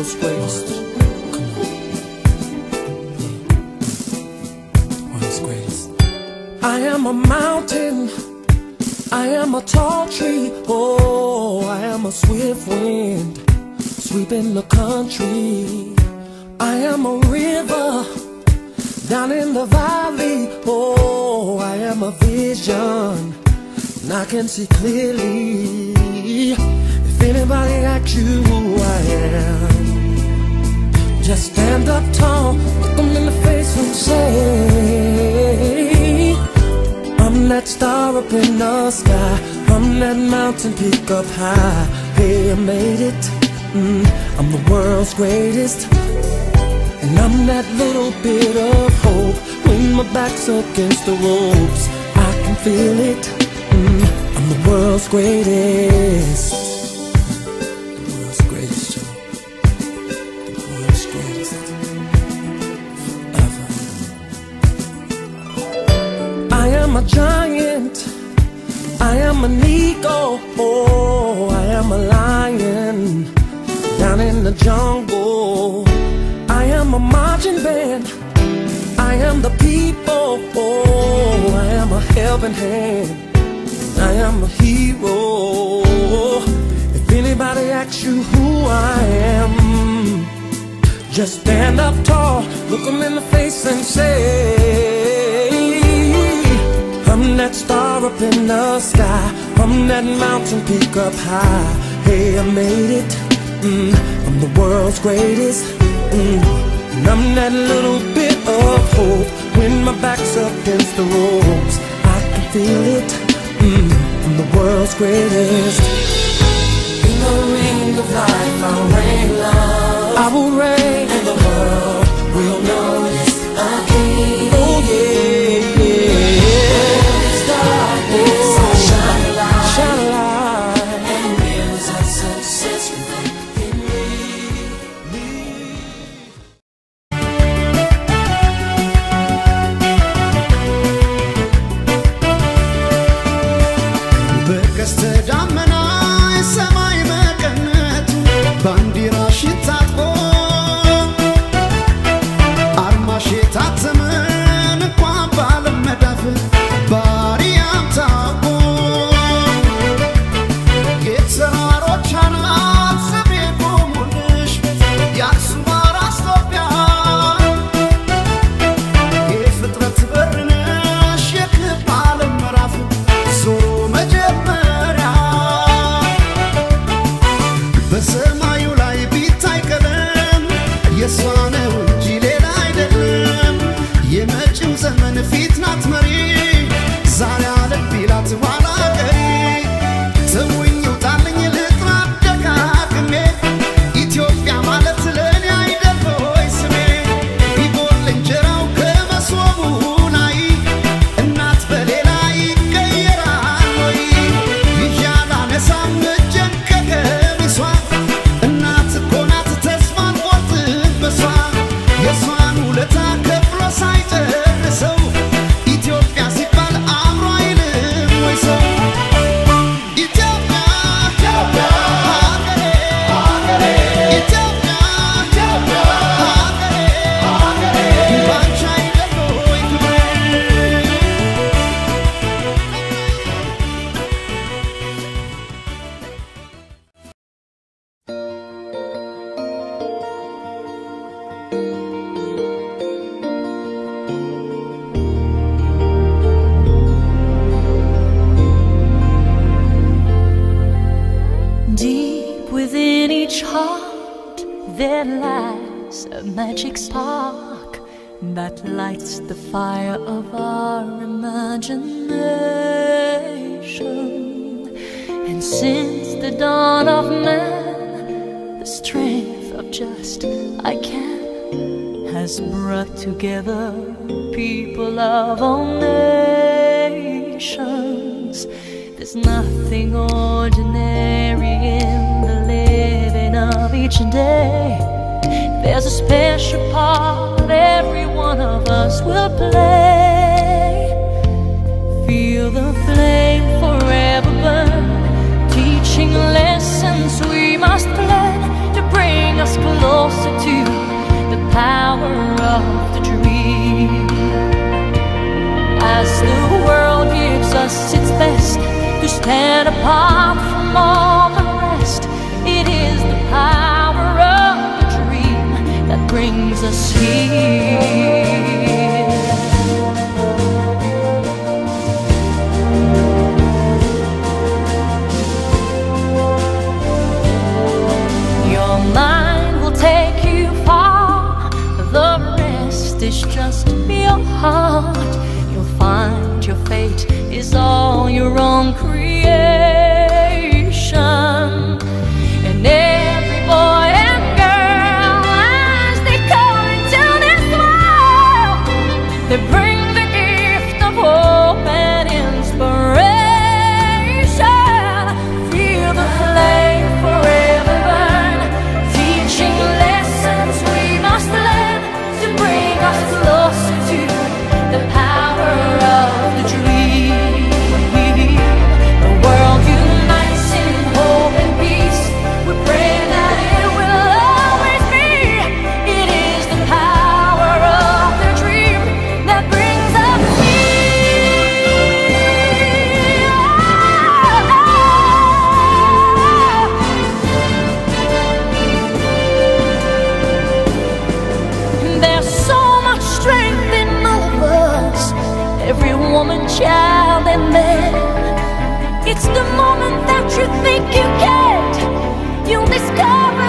world's greatest. World's greatest. I am a mountain, I am a tall tree, oh, I am a swift wind sweeping the country. I am a river down in the valley, oh, I am a vision and I can see clearly. If anybody asks you who I am, just stand up tall, look them in the face and say, I'm that star up in the sky, I'm that mountain peak up high. Hey, I made it, I'm the world's greatest. And I'm that little bit of hope when my back's against the ropes. I can feel it, I'm the world's greatest. The world's greatest, Joe. The world's greatest. Ever. I am a giant, I am an eagle, oh, I am a lion down in the jungle. I am a marching band, I am the people, oh, I am a helping hand, I am a hero. If anybody asks you who I am, just stand up tall, look them in the face and say, I'm that star up in the sky, I'm that mountain peak up high. Hey, I made it, I'm the world's greatest. And I'm that little bit of hope when my back's against the ropes. I can feel it, I'm the world's greatest. In the ring of life I'll reign love, I will reign, and the world will notice again. Oh yeah, yeah. Darkness, I'll shine a light, shine a light, and bills of success within me. በቀስተ ደመና የሰማይ መቀነቱ ባንዲራሽን ታጥቆ አርማሽ የታተመን እንኳን በዓለም መዳፍ በአርያም ታውቆ የተራሮች አናት ስሜ ቆሙልሽ የአክሱም አራስ ኢትዮጵያ የፍጥረት በር ነሽ የክብ ዓለም ምዕራፍ ዞሮ መጀመሪያ በሰማዩ ላይ ቢታይ ቀለም የሷ ነው እንጂ ሌላ አይደለም። የመጪው ዘመን ፊት ናት መሪ ዛሬ ዓለም ቢላት ኋላ ቀሪ። ተውኝ ውጣልኝ ልጥራ ደጋግሜ ኢትዮጵያ ማለት ለእኔ አይደል ሆይ ስሜ ቢጎል እንጀራው ከመሶቡ ላይ እናት በሌላ ይቀየራል ወይ ይዣላ ነሳም እጄን ከቀሚሷ እናት እኮ ናት ተስፋ አትቆርጥም በሷ የሷን ውለታ ከፍሎ ሳይጨርሰው ኢትዮጵያ ሲባል አእምሮ አይልም ወይ ሰው ኢትዮጵያ ኢትዮጵያ ሀገሬ ሀገሬ ኢትዮጵያ ኢትዮጵያ ሀገሬ ሀገሬ ባንቺ አይደል ወይ ክብሬ Deep within each heart there lies a magic spark that lights the fire of our imagination. And since the dawn of man, the strength of just I can has brought together people of all nations. There's nothing ordinary in the living of each day. There's a special part every one of us will play. Feel the flame forever burn, teaching lessons we must learn to bring us closer Jesus here. Your mind will take you far, the rest is just your heart. You'll find your fate is all your own creation. And every boy and girl, as they come into this world, they bring the gift of hope and inspiration. Feel the flame forever burn, teaching lessons we must learn to bring us closer to the power of the dream. The world unites in hope and peace. We pray that it will always be. It is the power of the dream that brings us here. There's so much strength in all of us, every woman, child, and man. It's the moment that you think you can't, you'll discover